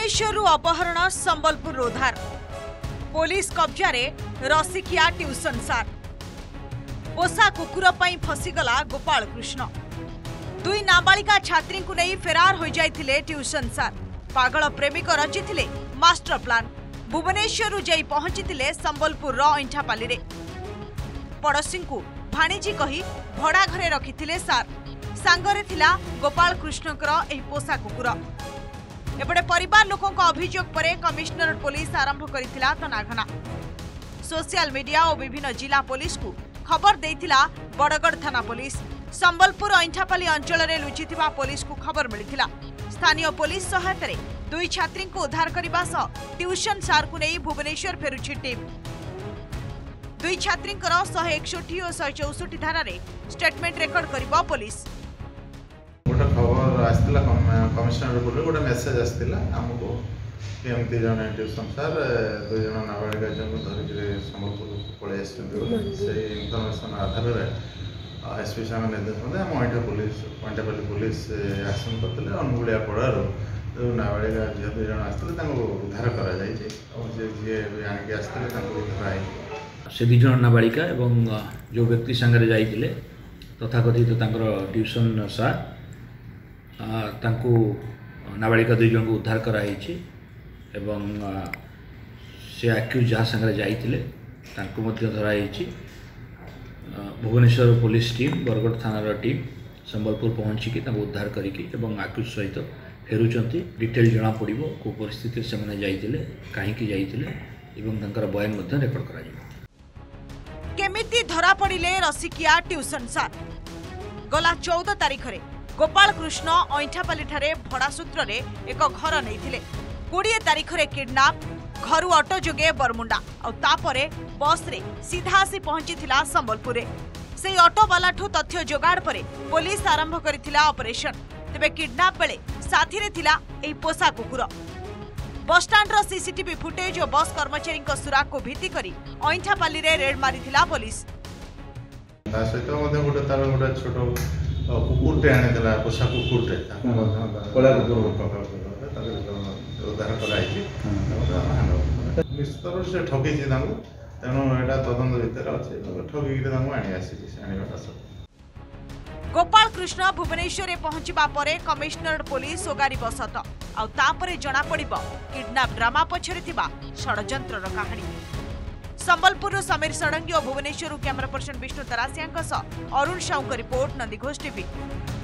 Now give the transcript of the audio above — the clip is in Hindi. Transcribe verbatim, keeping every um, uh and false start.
भुवनेश्वर अपहरण संबलपुर उद्धार पुलिस कब्जा रे रसिकिया ट्यूशन सार पोषा कुकुर पई फसीगला गोपाल कृष्ण दुई नाबालिका छात्री को नहीं फेरार हो जाइथिले ट्यूशन सार पागल प्रेमिक रचिथिले मास्टर प्लान भुवनेश्वर जाई पहुंचीथिले संबलपुर इंठापाली रे पड़ोसी को भाणीजी कही भड़ा घरे रखिथिले सार सांगरे थिला गोपाल कृष्णकर एही पोषा कुकुर एपटे परिवार लोकों अभियोग पर कमिश्नरेट पुलिस आरंभ करथिला तनाघना सोशल मीडिया और विभिन्न जिला पुलिस को खबर देथिला बड़गड़ थाना पुलिस संबलपुर इंठापाली अंचल में लुचिथिबा पुलिस को खबर मिलिथिला स्थानीय पुलिस सहायता रे दुई छात्री को उद्धार करने सह ट्यूशन सार को नहीं भुवनेश्वर फेरुछि टीम दुई छात्री शहे एकसठी और शहे चौसठी धारा स्टेटमेंट रेकर्ड करिबा पुलिस गोटे खबर आसला कमिश्नर बोले गोटे मेसेज आसला आमको केमती जन ट्यूशन सार दुई जन नाबालिका को धरिक संबलपुर पलि से इनफर्मेशन आधार में एसपी साहब निर्देश मते आम अईठा पुलिस पंटापाली पुलिस एक्शन करते अनुगुड़िया पड़ार जो नाबालिका झील दुई जन आसते उद्धार कर आणिक आसते उद्धार से दुई जन नाबालिका एवं जो व्यक्ति सांगरे जाइए तथाकथित ट्यूशन सार तांको नाबालिका दुई जन को उद्धार कराई एवं से आक्यूज जहाँ सांगरे जाइए तांको मध्य धराई भुवनेश्वर पुलिस टीम बरगड़ थानार टीम संबलपुर पहुँचिकी उद्धार करके आक्यूज सहित फेरुचंती डिटेल जना पड़ो को परिस्थिति से जाइए कहीं जाइए बयान रेकर्ड करा केमिति धरा पड़िले रसिकिया ट्यूशन सार गला चौदह तारीख रे गोपाल कृष्ण ऐठापाली ठारे भड़ा सूत्र रे एक घर नहीं कोड़े तारीख रे किडनैप घर ऑटो जोगे बरमुंडा और तापरे बस रे सीधा आसी पहुंची संबलपुर से ऑटो वाला ठू तथ्य जोगाड़ पर पुलिस आरंभ करथिला ऑपरेशन तेबे किडनैप बेले साथी रे थिला एही पोषा कुकुर बस स्टाण्ड रो सीसीटीवी फुटेज और बस कर्मचारी सुराग को भित्ति करी ऐठापाली रे रेड मारिथिला पुलिस ता सहित मध्ये गोटे तार गोटे छोट कुकुरटे आनिला पोषा कुकुरटे कोला कुकुर उद्धार कराई निश्चित से ठगी तेणु यहाँ तदंत भितर अच्छे ठगिक आनी आसी गोपाल कृष्ण भुवनेश्वर पहुंचवा पर कमिश्नरेट पुलिस ओगारी बसत आउे जना पड़िबो किडनैप ड्रामा पछरे थिबा षडयंत्र कहानी संबलपुर समीर षडंगी और Bhubaneswar camera person Bishnu Tarasia Arun Sahu report Nandighosh TV.